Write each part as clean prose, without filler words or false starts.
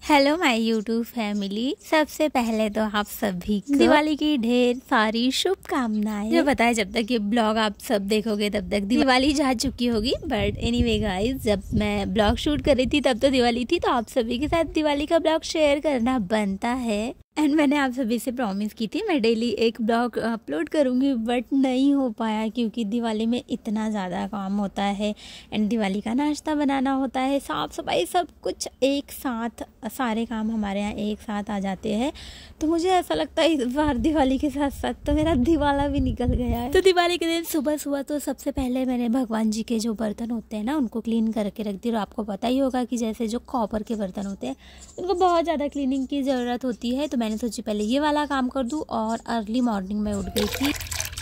Hello my YouTube family. सबसे पहले तो आप सभी को दिवाली की ढेर सारी शुभकामनाएं। मुझे पता है जब तक ये ब्लॉग आप सब देखोगे तब तक दिवाली जा चुकी होगी, बट एनीवे गाइस, जब मैं ब्लॉग शूट कर रही थी तब तो दिवाली थी, तो आप सभी के साथ दिवाली का ब्लॉग शेयर करना बनता है। एंड मैंने आप सभी से प्रॉमिस की थी मैं डेली एक ब्लॉग अपलोड करूँगी, बट नहीं हो पाया क्योंकि दिवाली में इतना ज़्यादा काम होता है एंड दिवाली का नाश्ता बनाना होता है, साफ़ सफाई, सब कुछ एक साथ, सारे काम हमारे यहाँ एक साथ आ जाते हैं। तो मुझे ऐसा लगता है इस बार दिवाली के साथ साथ तो मेरा दिवाला भी निकल गया है। तो दिवाली के दिन सुबह सुबह तो सबसे पहले मैंने भगवान जी के जो बर्तन होते हैं ना उनको क्लीन करके रख दी। और आपको पता ही होगा कि जैसे जो कॉपर के बर्तन होते हैं उनको बहुत ज़्यादा क्लीनिंग की ज़रूरत होती है, तो मैंने सोची पहले ये वाला काम कर दूं। और अर्ली मॉर्निंग में उठ गई थी।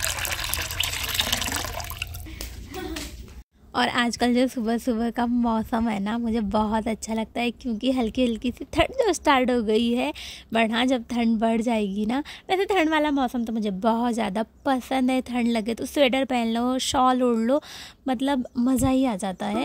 और आजकल जो सुबह सुबह का मौसम है ना मुझे बहुत अच्छा लगता है क्योंकि हल्की हल्की सी ठंड जो स्टार्ट हो गई है। बट हाँ, जब ठंड बढ़ जाएगी ना, वैसे ठंड वाला मौसम तो मुझे बहुत ज़्यादा पसंद है। ठंड लगे तो स्वेटर पहन लो, शॉल ओढ़ लो, मतलब मज़ा ही आ जाता है।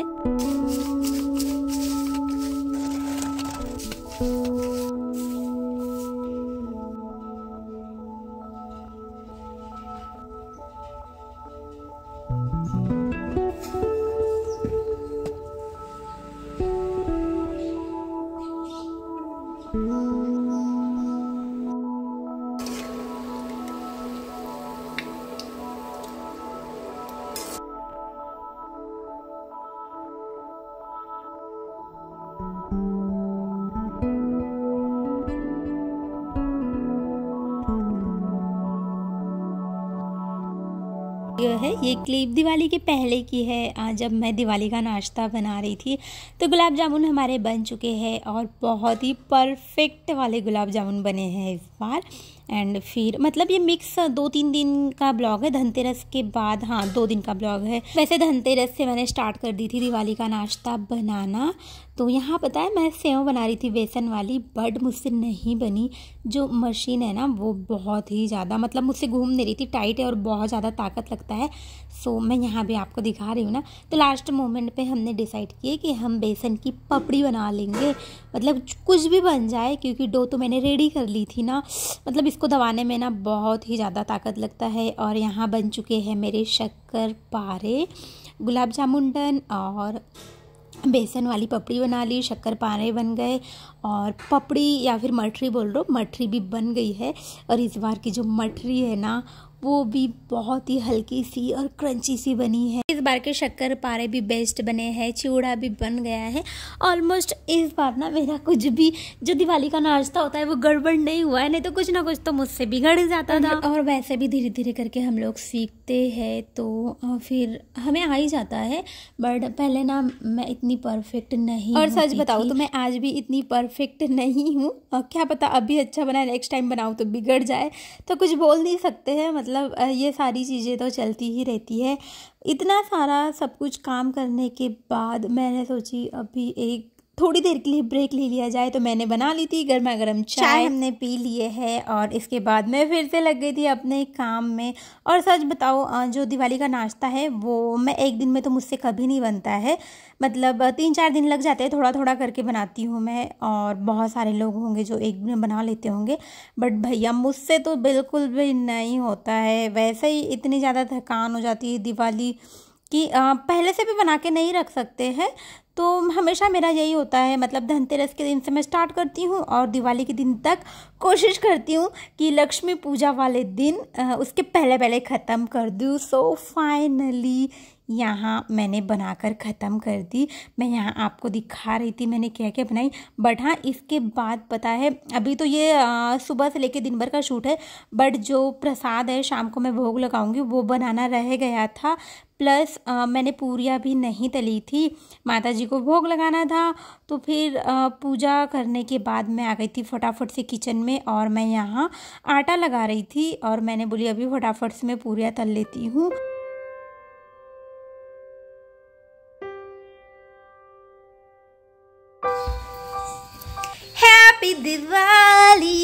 ये क्लिप दिवाली के पहले की है। जब मैं दिवाली का नाश्ता बना रही थी तो गुलाब जामुन हमारे बन चुके हैं और बहुत ही परफेक्ट वाले गुलाब जामुन बने हैं इस बार। एंड फिर मतलब ये मिक्स 2-3 दिन का ब्लॉग है, धनतेरस के बाद, हाँ 2 दिन का ब्लॉग है। वैसे धनतेरस से मैंने स्टार्ट कर दी थी दिवाली का नाश्ता बनाना। तो यहाँ पता है मैं सेव बना रही थी बेसन वाली, बट मुझसे नहीं बनी। जो मशीन है ना वो बहुत ही ज़्यादा, मतलब मुझसे घूम नहीं रही थी, टाइट है और बहुत ज़्यादा ताकत लगता है। सो मैं यहाँ भी आपको दिखा रही हूँ ना। तो लास्ट मोमेंट पे हमने डिसाइड किए कि हम बेसन की पपड़ी बना लेंगे, मतलब कुछ भी बन जाए, क्योंकि डो तो मैंने रेडी कर ली थी ना। मतलब इसको दबाने में ना बहुत ही ज़्यादा ताकत लगता है। और यहाँ बन चुके हैं मेरे शक्कर पारे, गुलाब जामुन डन, और बेसन वाली पपड़ी बना ली, शक्कर पारे बन गए, और पपड़ी या फिर मठरी बोल रहा हूँ, मठरी भी बन गई है। और इस बार की जो मठरी है ना वो भी बहुत ही हल्की सी और क्रंची सी बनी है। इस बार के शक्कर पारे भी बेस्ट बने हैं, चिवड़ा भी बन गया है। ऑलमोस्ट इस बार ना मेरा कुछ भी जो दिवाली का नाश्ता होता है वो गड़बड़ नहीं हुआ है, नहीं तो कुछ ना कुछ तो मुझसे बिगड़ जाता था। और वैसे भी धीरे धीरे करके हम लोग सीखते हैं तो फिर हमें आ ही जाता है। बट पहले ना मैं इतनी परफेक्ट नहीं, और सच बताऊँ तो मैं आज भी इतनी परफेक्ट नहीं हूँ। क्या पता अभी अच्छा बना, नेक्स्ट टाइम बनाऊँ तो बिगड़ जाए, तो कुछ बोल नहीं सकते हैं। मतलब ये सारी चीज़ें तो चलती ही रहती है। इतना सारा सब कुछ काम करने के बाद मैंने सोची अभी एक थोड़ी देर के लिए ब्रेक ले लिया जाए। तो मैंने बना ली थी गर्मा गर्म चाय, हमने पी लिए है, और इसके बाद मैं फिर से लग गई थी अपने काम में। और सच बताओ जो दिवाली का नाश्ता है वो मैं एक दिन में तो मुझसे कभी नहीं बनता है, मतलब 3-4 दिन लग जाते हैं, थोड़ा थोड़ा करके बनाती हूँ मैं। और बहुत सारे लोग होंगे जो एक दिन में बना लेते होंगे, बट भैया मुझसे तो बिल्कुल भी नहीं होता है। वैसे ही इतनी ज़्यादा थकान हो जाती है दिवाली कि पहले से भी बना के नहीं रख सकते हैं। तो हमेशा मेरा यही होता है, मतलब धनतेरस के दिन से मैं स्टार्ट करती हूँ और दिवाली के दिन तक कोशिश करती हूँ कि लक्ष्मी पूजा वाले दिन उसके पहले पहले ख़त्म कर दूँ। सो फाइनली यहाँ मैंने बनाकर ख़त्म कर दी। मैं यहाँ आपको दिखा रही थी मैंने क्या क्या बनाई। बट हाँ, इसके बाद पता है अभी तो ये सुबह से लेके दिन भर का शूट है, बट जो प्रसाद है शाम को मैं भोग लगाऊंगी वो बनाना रह गया था। प्लस मैंने पूरियाँ भी नहीं तली थी, माता जी को भोग लगाना था। तो फिर पूजा करने के बाद मैं आ गई थी फटाफट से किचन में, और मैं यहाँ आटा लगा रही थी। और मैंने बोली अभी फटाफट से मैं पूरियाँ तल लेती हूँ। हैप्पी दिवाली।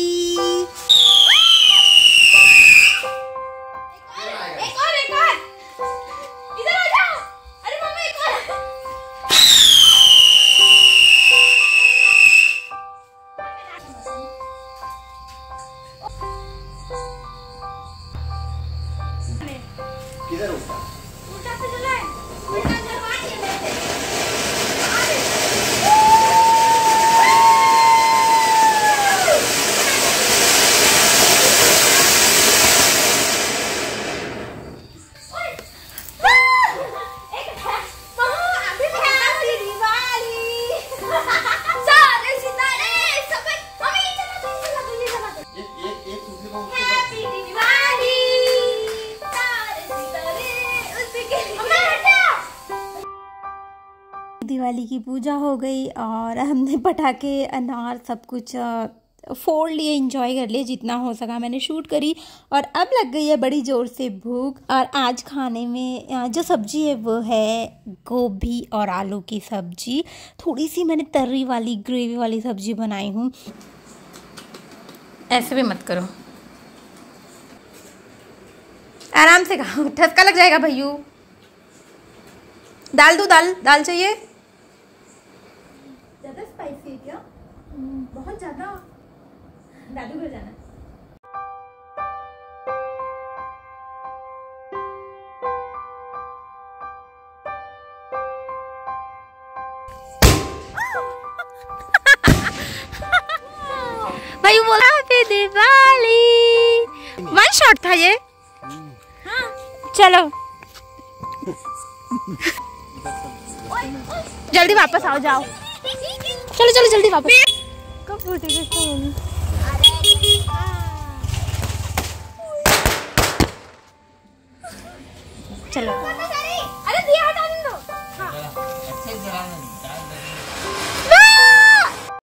इधर उल्टा से चला है, उल्टा चलवा दिया मैंने। दिवाली की पूजा हो गई और हमने पटाखे अनार सब कुछ फोड़ लिए, एंजॉय कर लिए जितना हो सका मैंने शूट करी। और अब लग गई है बड़ी ज़ोर से भूख। और आज खाने में जो सब्ज़ी है वो है गोभी और आलू की सब्ज़ी। थोड़ी सी मैंने तर्री वाली ग्रेवी वाली सब्ज़ी बनाई हूँ। ऐसे भी मत करो, आराम से खाओ, ठसका लग जाएगा भैयू। दाल दो, दाल दाल चाहिए। ज़्यादा स्पाइसी है क्या? बहुत ज़्यादा। दादू घर जाना। भैयू बोला हैप्पी दिवाली। वन शॉट था ये। हाँ। चलो जल्दी वापस आओ, जाओ चलो चलो जल्दी वापस। कब फूटेगा फोन? चलो